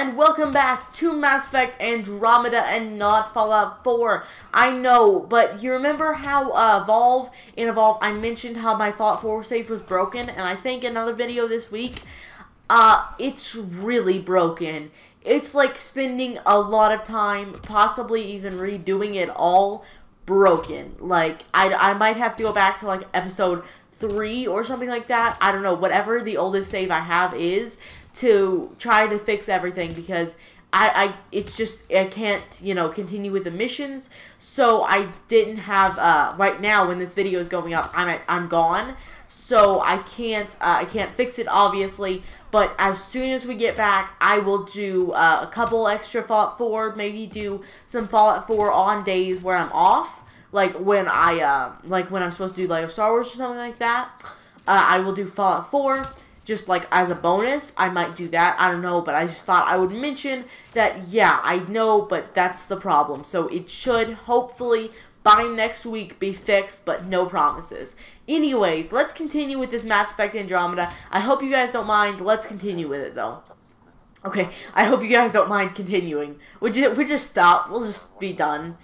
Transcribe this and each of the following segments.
and welcome back to Mass Effect Andromeda and not Fallout 4. I know, but you remember how in Evolve I mentioned how my Fallout 4 save was broken, and I think another video this week, it's really broken. It's like spending a lot of time, possibly even redoing it all, broken. Like, I might have to go back to like episode 3 or something like that. I don't know, whatever the oldest save I have is, to try to fix everything, because it's just, I can't, continue with the missions. So I didn't have, right now when this video is going up, I'm gone. So I can't fix it, obviously. But as soon as we get back, I will do a couple extra Fallout 4, maybe do some Fallout 4 on days where I'm off. Like when when I'm supposed to do Lego Star Wars or something like that. I will do Fallout 4. Just like as a bonus, I might do that. I don't know, but I just thought I would mention that, yeah, I know, but that's the problem. So it should, hopefully, by next week be fixed, but no promises. Anyways, let's continue with this Mass Effect Andromeda. I hope you guys don't mind. Let's continue with it, though. Okay, I hope you guys don't mind continuing. We just stop. We'll just be done.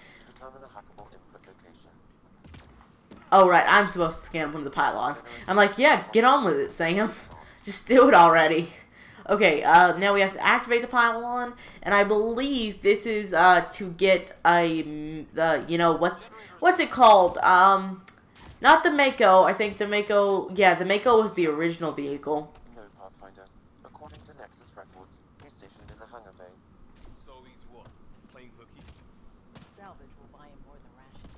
Oh, right, I'm supposed to scan one of the pylons. I'm like, yeah, get on with it, Sam. Just do it already. Okay, now we have to activate the pylon, and I believe this is to get what's it called? Not the Mako. I think the Mako. Yeah, the Mako was the original vehicle. No, Pathfinder. According to Nexus records, he's stationed in the hangar bay. So he's what? Playing hooky? Salvage will buy him more than rations.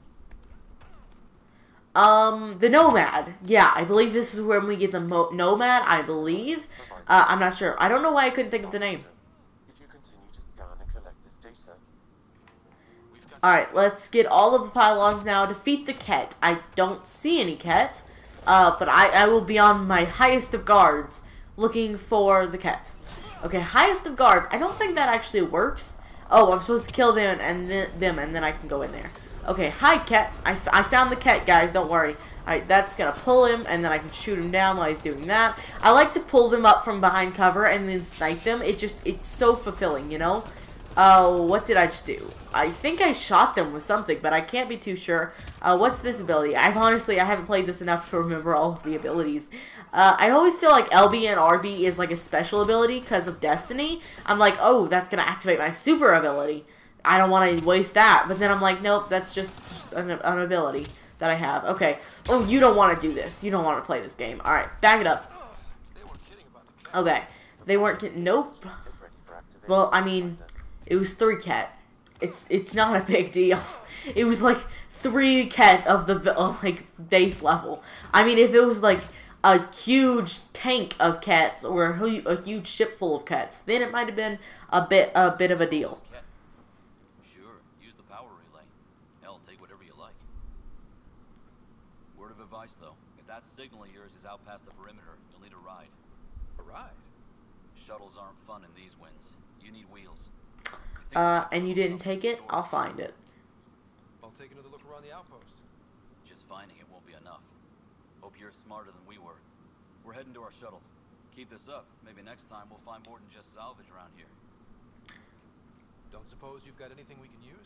The Nomad. Yeah, I believe this is where we get the Nomad, I believe. I'm not sure. I don't know why I couldn't think of the name. If you continue to scan and collect this data. Alright, let's get all of the pylons now. Defeat the Ket. I don't see any Ket. But I will be on my highest of guards looking for the Ket. Okay, highest of guards. I don't think that actually works. Oh, I'm supposed to kill them and then I can go in there. Okay, hi, Ket. I found the Ket, guys. Don't worry. Alright, that's gonna pull him, and then I can shoot him down while he's doing that. I like to pull them up from behind cover and then snipe them. It's so fulfilling, you know? What did I just do? I think I shot them with something, but I can't be too sure. What's this ability? I haven't played this enough to remember all of the abilities. I always feel like LB and RB is like a special ability because of Destiny. I'm like, oh, that's gonna activate my super ability. I don't want to waste that. But then I'm like, nope, that's just an ability that I have. Okay. Oh, you don't want to do this. You don't want to play this game. Alright, back it up. Okay. They weren't kidding. Nope. Well, I mean, it was 3 Ket. It's not a big deal. It was like 3 Ket of the like base level. I mean, if it was like a huge tank of Kets or a huge ship full of Kets, then it might have been a bit of a deal. Sure, use the power relay. Hell, take whatever you like. Word of advice, though. If that signal of yours is out past the perimeter, you'll need a ride. A ride? Shuttles aren't fun in these winds. You need wheels. And you didn't take it? I'll find it. I'll take another look around the outpost. Just finding it won't be enough. Hope you're smarter than we were. We're heading to our shuttle. Keep this up. Maybe next time we'll find more than just salvage around here. Don't suppose you've got anything we can use?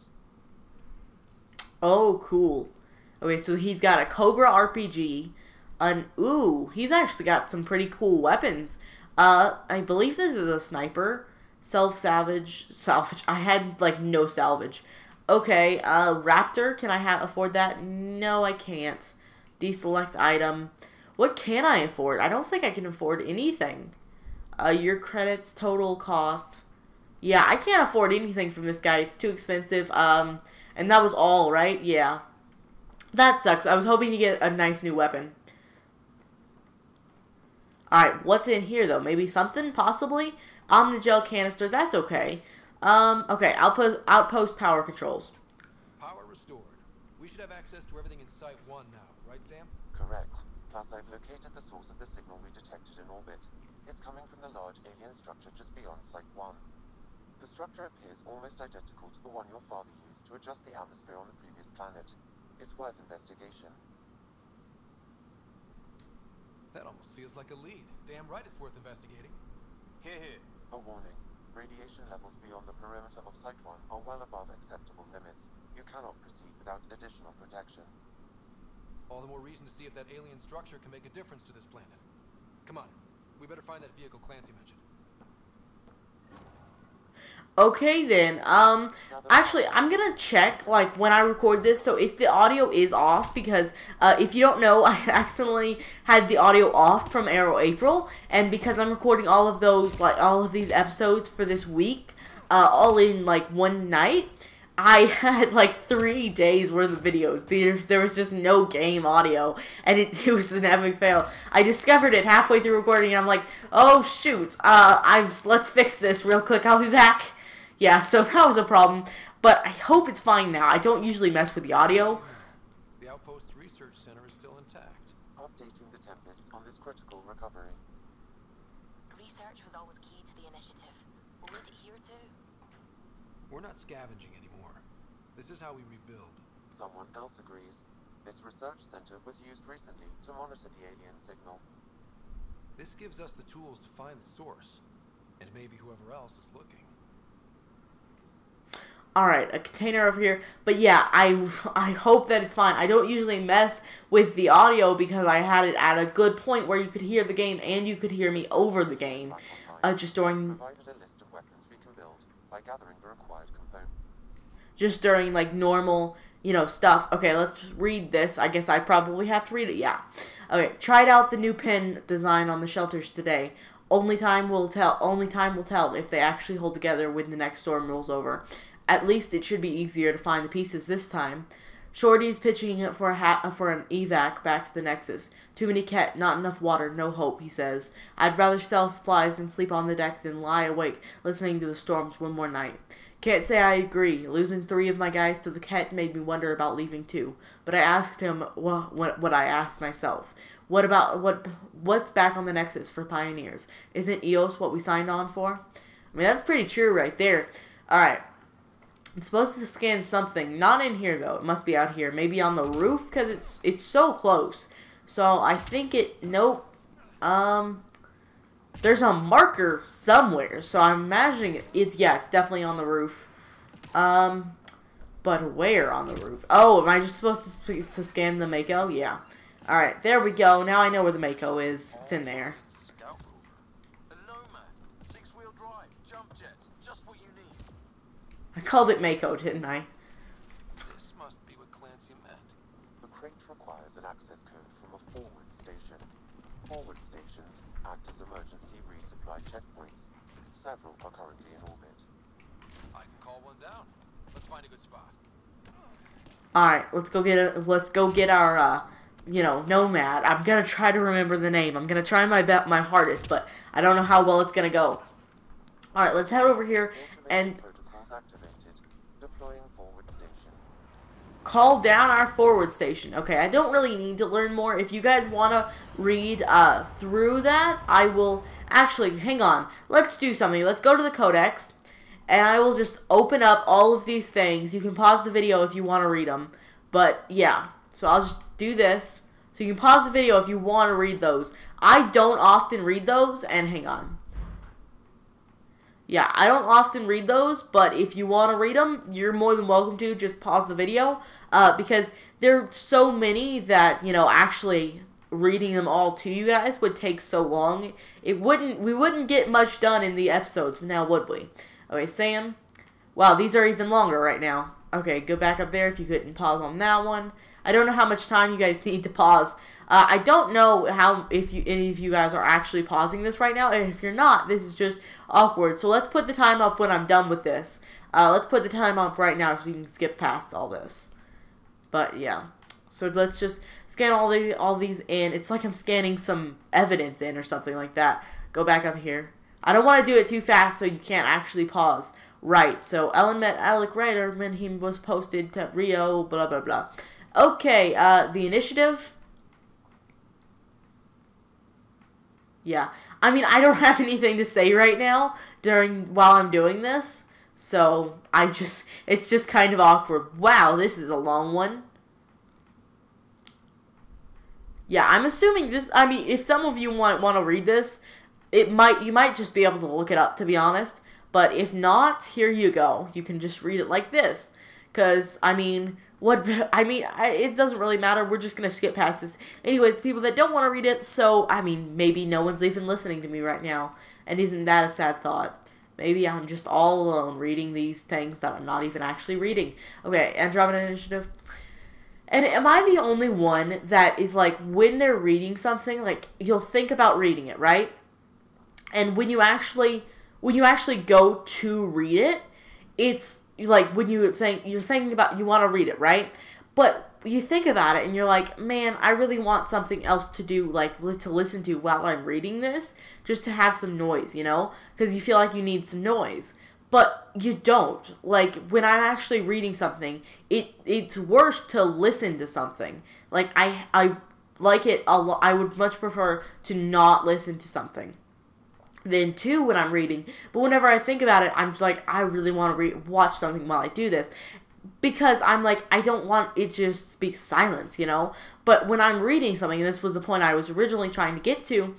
Oh, cool. Okay, so he's got a Cobra RPG. Ooh, he's actually got some pretty cool weapons. I believe this is a sniper. Salvage. I had, like, no salvage. Okay, Raptor. Can I afford that? No, I can't. Deselect item. What can I afford? I don't think I can afford anything. Your credits, total cost. Yeah, I can't afford anything from this guy. It's too expensive. And that was all, right? Yeah. That sucks. I was hoping to get a nice new weapon. Alright, what's in here, though? Maybe something, possibly? Omnigel canister, that's okay. Okay, outpost power controls. Power restored. We should have access to everything in Site 1 now, right, Sam? Correct. Plus, I've located the source of the signal we detected in orbit. It's coming from the large alien structure just beyond Site 1. The structure appears almost identical to the one your father used to adjust the atmosphere on the previous planet. It's worth investigation. That almost feels like a lead. Damn right it's worth investigating. A warning. Radiation levels beyond the perimeter of Site 1 are well above acceptable limits. You cannot proceed without additional protection. All the more reason to see if that alien structure can make a difference to this planet. Come on, we better find that vehicle Clancy mentioned. Okay then, actually, I'm gonna check, like, when I record this, so if the audio is off, because, if you don't know, I accidentally had the audio off from Arrow April, and because I'm recording all of those, like, all of these episodes for this week, all in, like, one night, I had, like, 3 days worth of videos. There was just no game audio, and it was an epic fail. I discovered it halfway through recording, and I'm like, oh, shoot, let's fix this real quick, I'll be back. Yeah, so that was a problem, but I hope it's fine now. I don't usually mess with the audio. The Outpost Research Center is still intact. Updating the template on this critical recovery. Research was always key to the initiative. We'll need it here too. We're not scavenging anymore. This is how we rebuild. Someone else agrees. This research center was used recently to monitor the alien signal. This gives us the tools to find the source, and maybe whoever else is looking. Alright, a container over here. But yeah, I hope that it's fine. I don't usually mess with the audio because I had it at a good point where you could hear the game and you could hear me over the game. Just during... Provided a list of weapons we can build by gathering the required components. Just during, like, normal, you know, stuff. Okay, let's read this. I guess I probably have to read it. Yeah. Okay, tried out the new pin design on the shelters today. Only time will tell if they actually hold together when the next storm rolls over. At least it should be easier to find the pieces this time. Shorty's pitching it for an evac back to the Nexus. Too many ket, not enough water, no hope, he says. I'd rather sell supplies and sleep on the deck than lie awake listening to the storms one more night. Can't say I agree. Losing 3 of my guys to the ket made me wonder about leaving too. But I asked him what I asked myself. What's back on the Nexus for Pioneers? Isn't EOS what we signed on for? I mean, that's pretty true right there. Alright. I'm supposed to scan something. Not in here, though. It must be out here. Maybe on the roof, because it's so close. So, I think it... Nope. There's a marker somewhere. So, I'm imagining it's definitely on the roof. But where on the roof? Oh, am I just supposed to scan the Mako? Yeah. Alright, there we go. Now I know where the Mako is. It's in there. Scout rover. A Nomad. 6-wheel drive. Jump jets. Just what you need. I called it Mako, didn't I? This must be what Clancy meant. The crate requires an access code from a forward station. Forward stations act as emergency resupply checkpoints. Several are currently in orbit. I can call one down. Let's find a good spot. Alright, let's go get our you know, Nomad. I'm gonna try to remember the name. I'm gonna try my hardest, but I don't know how well it's gonna go. Alright, let's head over here and Protocols activated. Deploying forward station. call down our forward station. Okay, I don't really need to learn more. If you guys want to read through that, I will... Actually, hang on. Let's do something. Let's go to the codex, and I will just open up all of these things. You can pause the video if you want to read them. But, yeah. So, I'll just do this. So, you can pause the video if you want to read those. I don't often read those, and hang on. Yeah, I don't often read those, but if you want to read them, you're more than welcome to. Just pause the video, because there are so many that, you know, actually reading them all to you guys would take so long. We wouldn't get much done in the episodes, now would we? Okay, Sam. Wow, these are even longer right now. Okay, go back up there if you couldn't pause on that one. I don't know how much time you guys need to pause. I don't know if any of you guys are actually pausing this right now, and if you're not, this is just awkward. So let's put the time up when I'm done with this. Let's put the time up right now so you can skip past all this. But yeah, so let's just scan all these in. It's like I'm scanning some evidence in or something like that. Go back up here. I don't want to do it too fast so you can't actually pause. Right. So Ellen met Alec Ryder when he was posted to Rio. Blah blah blah. Okay. The initiative. Yeah, I mean, I don't have anything to say right now while I'm doing this, so it's just kind of awkward. Wow, this is a long one. Yeah, I'm assuming this, I mean, if some of you want to read this, you might just be able to look it up, to be honest, But if not, here you go. You can just read it like this. Because, I mean, it doesn't really matter. We're just going to skip past this. Anyways, people that don't want to read it, so, I mean, maybe no one's even listening to me right now. And isn't that a sad thought? Maybe I'm just all alone reading these things that I'm not even actually reading. Okay, Andromeda Initiative. And am I the only one that is like, when they're reading something, like, you'll think about reading it, right? And when you actually go to read it, it's like when you're thinking about, you want to read it, right? But you think about it and you're like, man, I really want something else to do, like to listen to while I'm reading this, just to have some noise, you know? Because you feel like you need some noise. But you don't. Like, when I'm actually reading something, it's worse to listen to something. Like, I like it a lot. I would much prefer to not listen to something than to when I'm reading. But whenever I think about it, I'm just like, I really want to watch something while I do this. Because I'm like, I don't want it to just be silence, you know? But when I'm reading something, and this was the point I was originally trying to get to,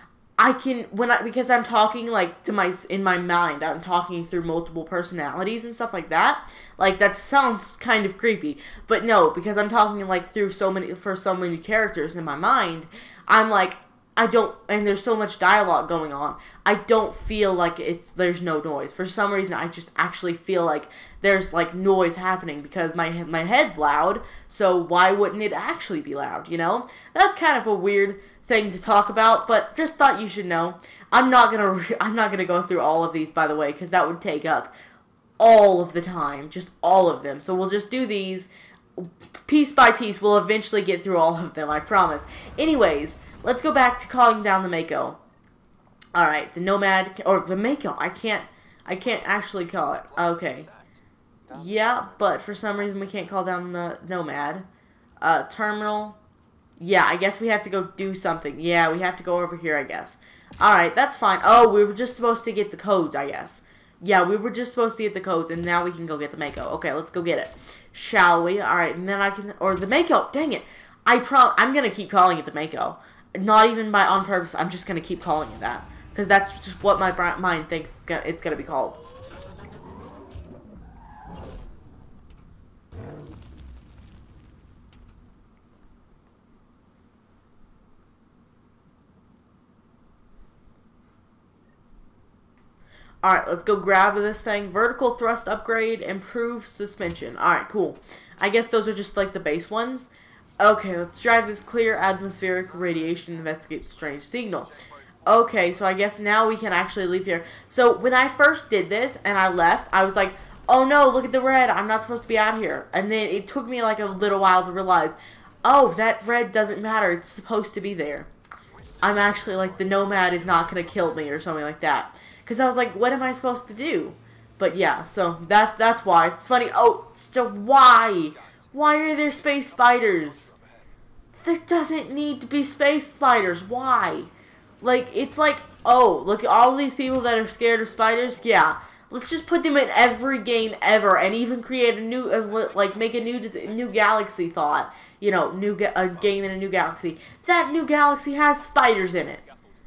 because I'm talking like in my mind, I'm talking through multiple personalities and stuff like that. Like, that sounds kind of creepy, but no, because I'm talking like through so many characters in my mind, I'm like, and there's so much dialogue going on, I don't feel like there's no noise. For some reason, I just actually feel like there's like noise happening because my head's loud, so why wouldn't it actually be loud, you know? That's kind of a weird thing to talk about, but just thought you should know. I'm not gonna go through all of these, by the way, because that would take up all of the time, just all of them. So we'll just do these piece by piece. We'll eventually get through all of them, I promise. Anyways, let's go back to calling down the Mako. All right, the Nomad or the Mako. I can't actually call it. Okay. Yeah, but for some reason we can't call down the Nomad. Terminal. Yeah, I guess we have to go do something. Yeah, we have to go over here, I guess. Alright, that's fine. Oh, we were just supposed to get the codes, I guess. Yeah, we were just supposed to get the codes, and now we can go get the Mako. Okay, let's go get it. Shall we? Alright, and then I can... Or the Mako! Dang it! I'm gonna keep calling it the Mako. Not even on purpose. I'm just gonna keep calling it that. Because that's just what my mind thinks it's gonna be called. Alright, let's go grab this thing. Vertical thrust upgrade, improved suspension. Alright, cool. I guess those are just like the base ones. Okay, let's drive this clear atmospheric radiation, investigate strange signal. Okay, so I guess now we can actually leave here. So when I first did this and I left, I was like, oh no, look at the red. I'm not supposed to be out here. And then it took me like a little while to realize, oh, that red doesn't matter. It's supposed to be there. I'm actually like, the Nomad is not going to kill me or something like that. Because I was like, what am I supposed to do? But yeah, so that's why. It's funny. Oh, so why? Why are there space spiders? There doesn't need to be space spiders. Why? Like, it's like, oh, look at all these people that are scared of spiders. Yeah, let's just put them in every game ever, and even create a new, like, make a new galaxy thought. You know, a game in a new galaxy. That new galaxy has spiders in it.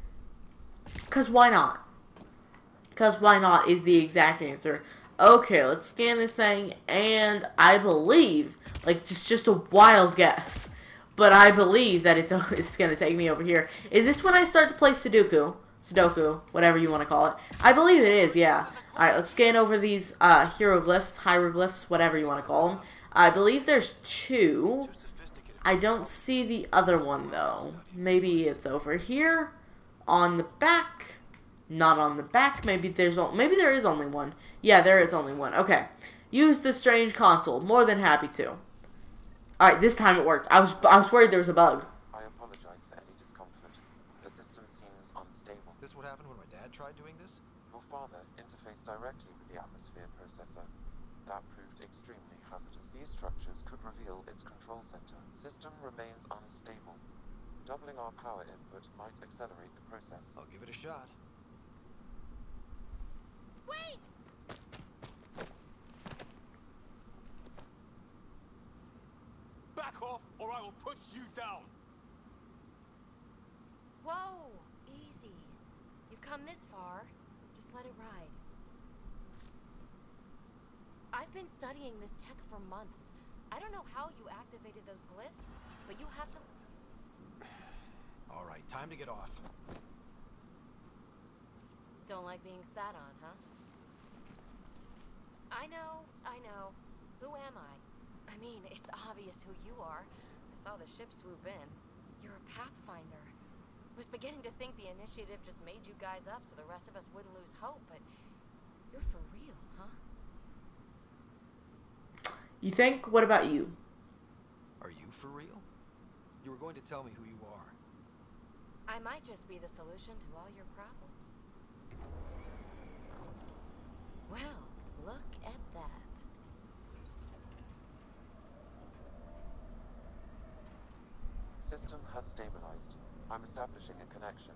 Because why not? Because why not is the exact answer. Okay, let's scan this thing, and I believe, like, just a wild guess, but I believe that it's going to take me over here. Is this when I start to play Sudoku, whatever you want to call it? I believe it is, yeah. Alright, let's scan over these hieroglyphs, whatever you want to call them. I believe there's 2. I don't see the other one, though. Maybe it's over here, on the back. Not on the back. Maybe there is only one. Yeah, there is only one. Okay. Use the strange console. More than happy to. Alright, this time it worked. I was worried there was a bug. I apologize for any discomfort. The system seems unstable. This what happened when my dad tried doing this? Your father interfaced directly with the atmosphere processor. That proved extremely hazardous. These structures could reveal its control center. System remains unstable. Doubling our power input might accelerate the process. I'll give it a shot. Wait! Back off, or I will push you down. Whoa, easy. You've come this far. Just let it ride. I've been studying this tech for months. I don't know how you activated those glyphs, but you have to... All right, time to get off. Don't like being sat on, huh? I know. Who am I? I mean, it's obvious who you are. I saw the ship swoop in. You're a Pathfinder. Was beginning to think the initiative just made you guys up so the rest of us wouldn't lose hope, but you're for real, huh? You think? What about you? Are you for real? You were going to tell me who you are. I might just be the solution to all your problems. Well, look at that. System has stabilized. I'm establishing a connection.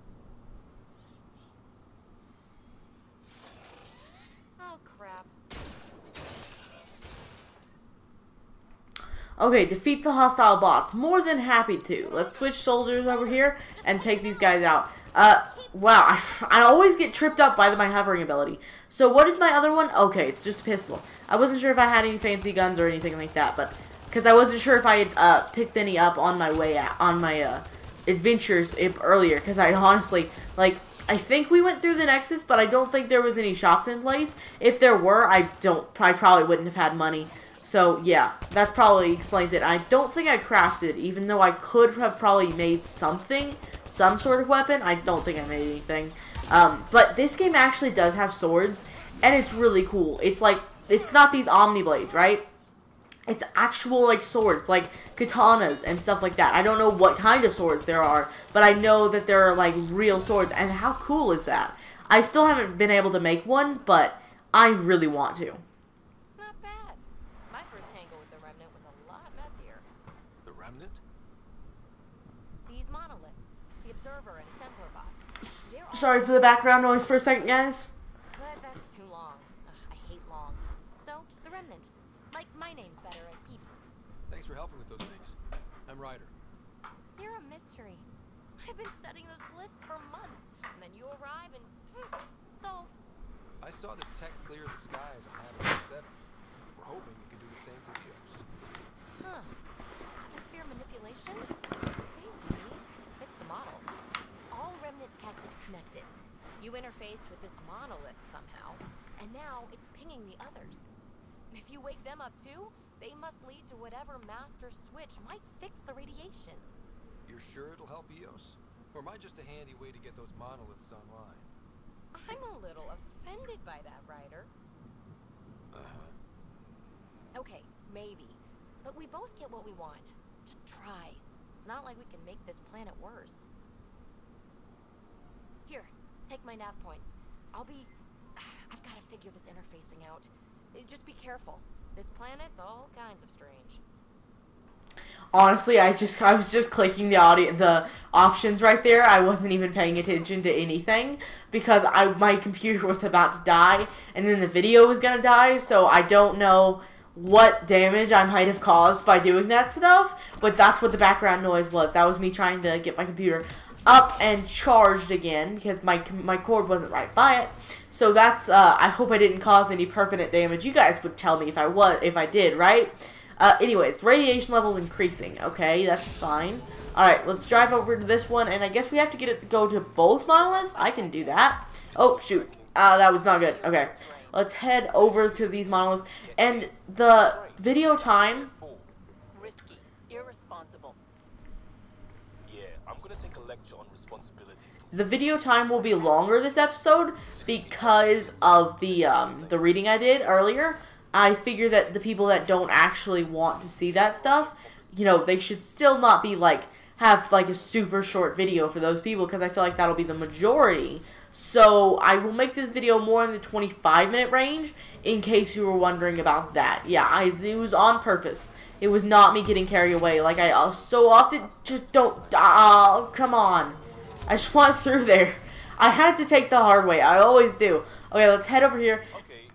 Oh, crap. Okay, defeat the hostile bots. More than happy to. Let's switch soldiers over here and take these guys out. Wow, I always get tripped up by my hovering ability. So what is my other one? Okay, it's just a pistol. I wasn't sure if I had any fancy guns or anything like that, but because I wasn't sure if I had picked any up on my way on my adventures earlier. Because I honestly, like, I think we went through the Nexus, but I don't think there was any shops in place. If there were, I probably wouldn't have had money. So, yeah, that probably explains it. I don't think I crafted, even though I could have probably made something, some sort of weapon. I don't think I made anything. But this game actually does have swords, and it's really cool. It's like, it's not these Omni Blades, right? It's actual, like, swords, like katanas and stuff like that. I don't know what kind of swords there are, but I know that there are, like, real swords, and how cool is that? I still haven't been able to make one, but I really want to. Sorry for the background noise for a second, guys. But that's too long. Ugh, I hate long. So, the Remnant. Like my name's better as people. Thanks for helping with those things. I'm Ryder. You're a mystery. I've been studying those glyphs for months, and then you arrive and solved. I saw this tech clear the skies on Nomad 7. We're hoping you can do the same for Eos. Huh. Atmosphere manipulation? Maybe. Fix the model. All Remnant tech is connected. You interfaced with this monolith somehow, and now it's pinging the others. If you wake them up too, they must lead to whatever master switch might fix the radiation. You're sure it'll help Eos? Or am I just a handy way to get those monoliths online? I'm a little offended by that, Ryder. Okay, maybe. But we both get what we want. Just try. It's not like we can make this planet worse. Here, take my nav points. I've got to figure this interfacing out. Just be careful. This planet's all kinds of strange. Honestly, I was just clicking the options right there. I wasn't even paying attention to anything because my computer was about to die and then the video was gonna die, so I don't know what damage I might have caused by doing that stuff, but that's what the background noise was. That was me trying to get my computer up and charged again because my cord wasn't right by it. So that's I hope I didn't cause any permanent damage. You guys would tell me if I did, right? Anyways, radiation levels increasing. Okay, that's fine. Alright, let's drive over to this one, and I guess we have to go to both monoliths. I can do that. Oh, shoot. That was not good. Okay, let's head over to these monoliths. And the video time... Risky, irresponsible. Yeah, I'm gonna take a lecture on responsibility. The video time will be longer this episode because of the reading I did earlier. I figure that the people that don't actually want to see that stuff, you know, they should still not be have a super short video for those people because I feel like that'll be the majority. So I will make this video more in the 25-minute range in case you were wondering about that. Yeah, it was on purpose. It was not me getting carried away like I so often just don't. Oh, come on. I just went through there. I had to take the hard way. I always do. Okay, let's head over here.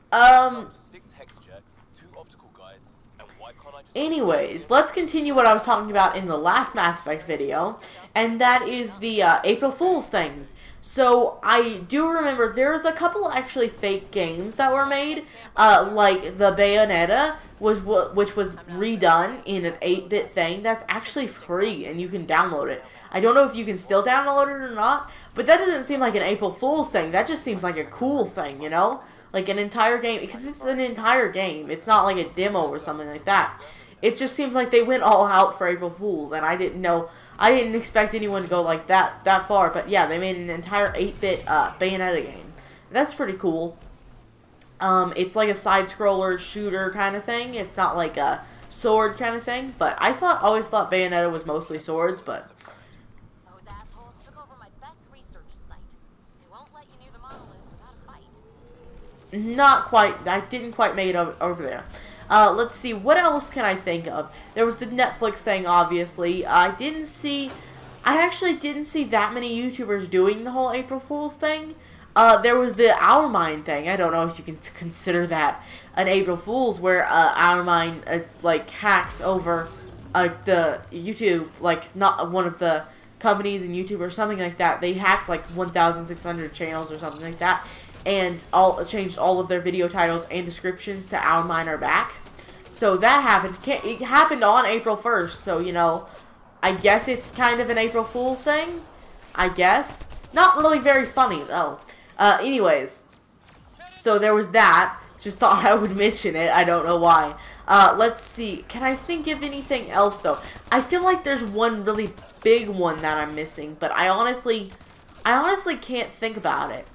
Anyways, let's continue what I was talking about in the last Mass Effect video, and that is the April Fool's things. So I do remember there's a couple actually fake games that were made, like the Bayonetta which was redone in an 8-bit thing. That's actually free and you can download it. I don't know if you can still download it or not, but that doesn't seem like an April Fool's thing. That just seems like a cool thing, you know? Like an entire game, because it's an entire game. It's not like a demo or something like that. It just seems like they went all out for April Fools, and I didn't expect anyone to go like that far, but yeah, they made an entire 8-bit Bayonetta game. That's pretty cool. It's like a side-scroller shooter kind of thing. It's not like a sword kind of thing, but I always thought Bayonetta was mostly swords, but Those assholes took over my best research site. They won't let you near the monolith without a fight. not quite. I didn't quite make it over there. Let's see, what else can I think of? There was the Netflix thing, obviously. I actually didn't see that many YouTubers doing the whole April Fool's thing. There was the Our Mind thing. I don't know if you can consider that an April Fool's, where Our Mind like hacks over the YouTube, like not one of the companies in YouTube or something like that. They hacked like 1,600 channels or something like that, and changed all of their video titles and descriptions to Our Mind Are Back. So that happened. It happened on April 1st, so, you know, I guess it's kind of an April Fool's thing. I guess. Not really very funny, though. Anyways, so there was that. Just thought I would mention it. I don't know why. Let's see. Can I think of anything else, though? I feel like there's one really big one that I'm missing, but I honestly can't think about it.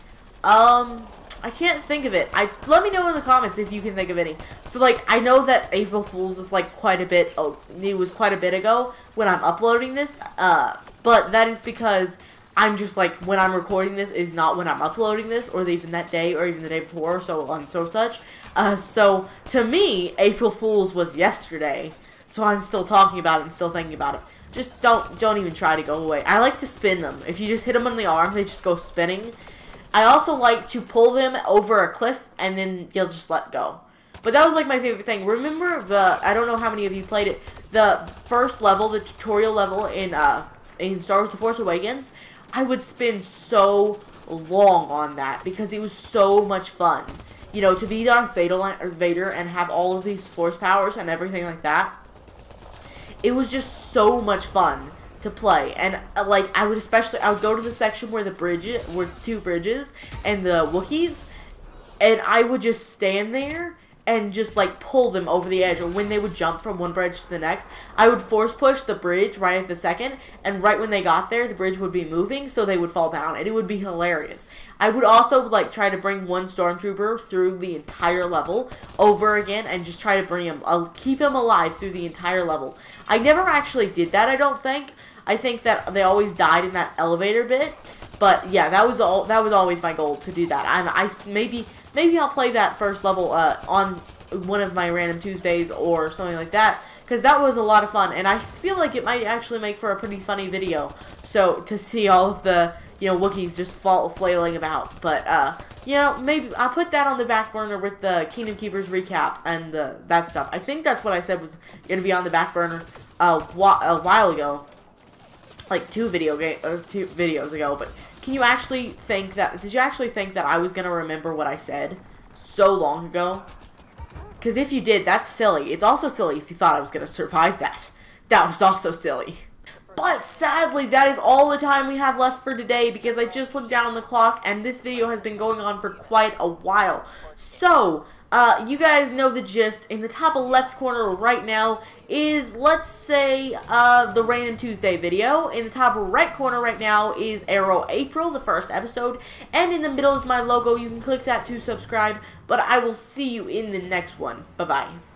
I can't think of it. Let me know in the comments if you can think of any. So, like, I know that April Fool's is, like, quite a bit, it was quite a bit ago when I'm uploading this, but that is because I'm just, like, when I'm recording this is not when I'm uploading this, or even that day, or even the day before, so on so such. So, to me, April Fool's was yesterday, so I'm still talking about it and still thinking about it. Just don't even try to go away. I like to spin them. If you just hit them on the arm, they just go spinning. I also like to pull them over a cliff, and then you'll just let go. But that was, like, my favorite thing. Remember I don't know how many of you played it, the first level, the tutorial level in Star Wars The Force Awakens? I would spin so long on that, because it was so much fun. You know, to be Darth Vader and have all of these force powers and everything like that. It was just so much fun to play, and like I would go to the section where were two bridges and the Wookiees, and I would just stand there and just like pull them over the edge, or when they would jump from one bridge to the next, I would force push the bridge right at the second, and right when they got there, the bridge would be moving, so they would fall down, and it would be hilarious. I would also like try to bring one stormtrooper through the entire level over again, and just try to bring him, keep him alive through the entire level. I never actually did that, I don't think. I think that they always died in that elevator bit, but yeah, that was always my goal, to do that. And maybe I'll play that first level on one of my random Tuesdays or something like that, because that was a lot of fun, and I feel like it might actually make for a pretty funny video. So to see all of the, you know, Wookiees just flailing about, but you know, maybe I'll put that on the back burner with the Kingdom Keepers recap and that stuff. I think that's what I said was gonna be on the back burner a while ago. Like two videos ago, but can you actually think that, did you actually think that I was going to remember what I said so long ago? Because if you did, that's silly. It's also silly if you thought I was going to survive that. That was also silly. But sadly, that is all the time we have left for today, because I just looked down on the clock and this video has been going on for quite a while. So, you guys know the gist. In the top left corner right now is, let's say, the Random Tuesday video. In the top right corner right now is Arrow April, the first episode. And in the middle is my logo. You can click that to subscribe. But I will see you in the next one. Bye-bye.